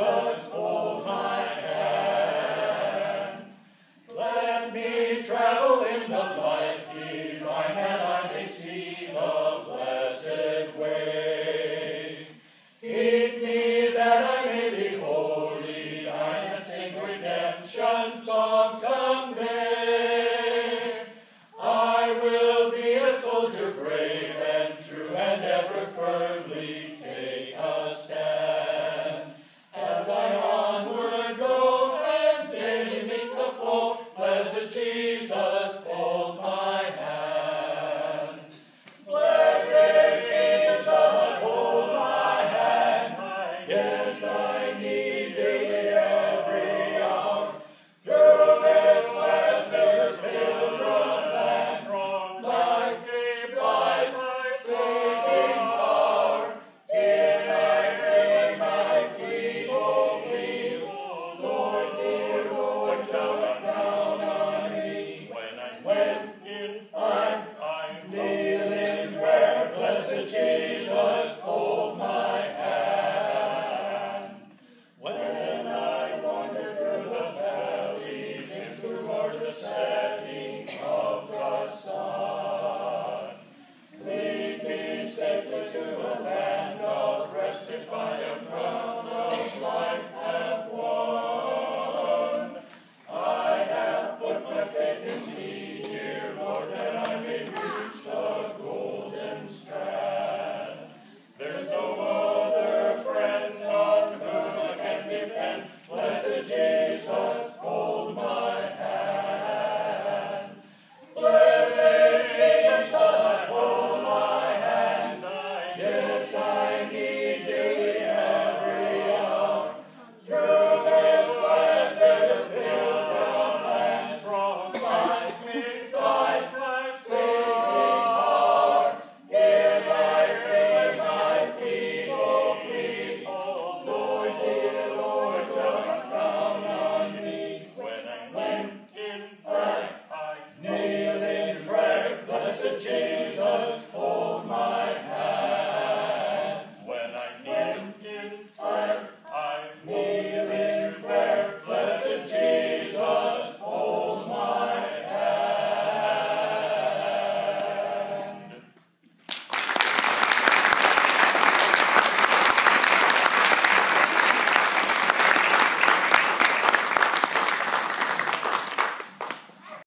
Jesus, hold my hand. Let me travel in the light divine, that I may see the blessed way. Keep me that I may be holy, thine, and sing redemption songs someday. I will be a soldier brave and true, and ever firmly take a stand. As I onward go and daily meet the foe, blessed Jesus, hold my hand. Blessed Jesus, hold my hand. Yes, I need thee every hour. Through this last bitter filled rough land, light me by thy saving power. Till I bring my feeble plea, Lord, dear Lord, come down on me. When I'm kneeling where, blessed Jesus, hold my hand. When I wander through the valley, toward the setting of the sun, lead me safely to a land of rest, if I a crown of life have won. I have put my faith in thee, dear Lord, that I may reach the golden strand. There's no other friend on whom I can depend, blessed Jesus.